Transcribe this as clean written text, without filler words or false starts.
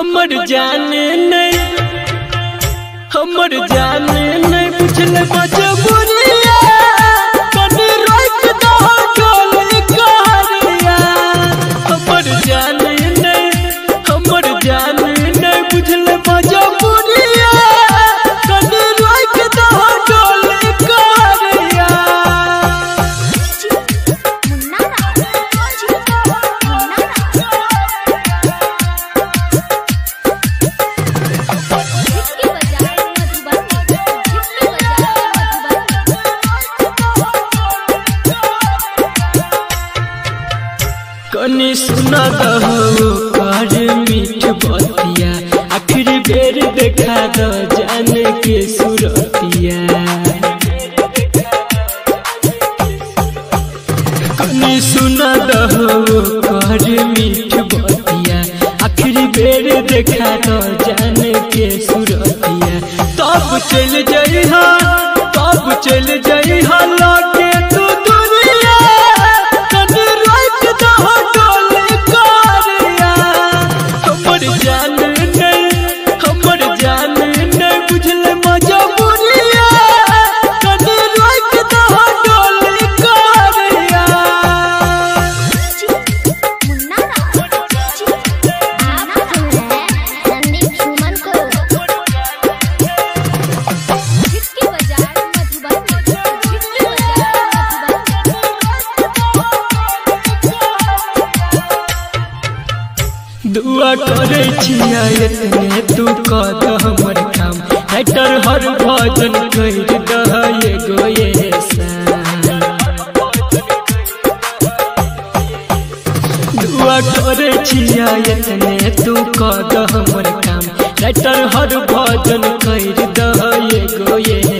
हमर जाने नहीं बुझल मजबूरिया कनी रोक दो डोल कहरिया। हमर जाने नहीं बुझल मजबूरिया कनी रोक दो डोल कहरिया। कनी सुना दहो कर मीठ बतिया आखिर बेर देखा दो जान के सुरतिया। कनी सुना दहो कर मीठ बतिया आखिर बेर देखा दो जान के सुरतिया। तब चल जइहा लगे तू दुनिया कनी रोक दो डोल कहरिया। हमर जान नहीं बुझल मजबूरिया कनी रोक दो डोल कहरिया। दुआ करे छिया इतने तू कद हमर काम हैटर हर भजन कर दह एगो दुआ करे छिया इतने तू कद हमर काम हैटर हर भजन कर दह एगो